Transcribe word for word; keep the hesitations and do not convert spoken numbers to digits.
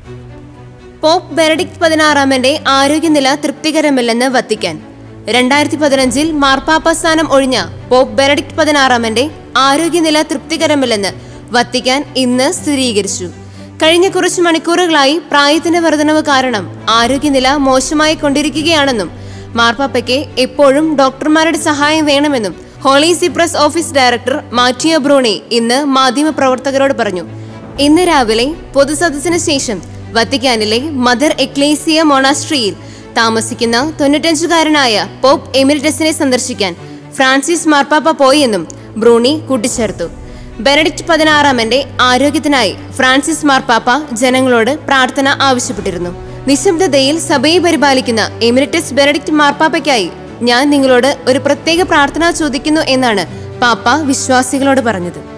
Pop Benedict പതിനാറാമന്റെ ആരോഗ്യനില തൃപ്തികരമല്ലെന്ന് Vatican. രണ്ടായിരത്തി പതിനഞ്ചിൽ മാർപ്പാപ്പ സ്ഥാനം ഒഴിഞ്ഞ പോപ്പ് ബെനഡിക്ട് പതിനാറാമന്റെ ആരോഗ്യനില തൃപ്തികരമല്ലെന്ന് വത്തിക്കാൻ ഇന്ന് സ്ഥിരീകരിച്ചു. കഴിഞ്ഞ കുറച്ചു മണിക്കൂറുകളായി പ്രായത്തിന്റെ വർധനവ് കാരണം ആരോഗ്യനില മോശമായി കൊണ്ടിരിക്കുകയാണെന്നും മാർപ്പാപ്പയ്ക്ക് എപ്പോഴും ഡോക്ടർമാരുടെ സഹായം വേണമെന്നും holy See press office director Matteo Bruni ഇന്ന് മാധ്യമപ്രവർത്തകരോട് പറഞ്ഞു. ഇന്ന് രാവിലെ പൊതുസദസ്സിന് ശേഷം വത്തിക്കാനിലെ മദർ എക്ലേസിയ മൊണാസ്ട്രിയിൽ താമസിക്കുന്ന തൊണ്ണൂറ്റഞ്ചുകാരനായ പോപ്പ് എമിരിറ്റസിനെ സന്ദർശിക്കാൻ ഫ്രാൻസിസ് മാർപ്പാപ്പ പോയെന്നും ബ്രൂണി കൂട്ടിച്ചേർത്തു. ബെനഡിക്ട് പതിനാറാമന്റെ ആരോഗ്യത്തിനായി ഫ്രാൻസിസ് മാർപ്പാപ്പ ജനങ്ങളോട് പ്രാർത്ഥന ആവശ്യപ്പെട്ടിരുന്നു. നിശബ്ദതയിൽ സഭയെ പരിപാലിക്കുന്ന എമിരിറ്റസ് ബെനഡിക്ട് മാർപ്പാപ്പയ്ക്കായി ഞാൻ നിങ്ങളോട് ഒരു പ്രത്യേക പ്രാർത്ഥന ചോദിക്കുന്നു എന്നാണ് പാപ്പ വിശ്വാസികളോട് പറഞ്ഞത്.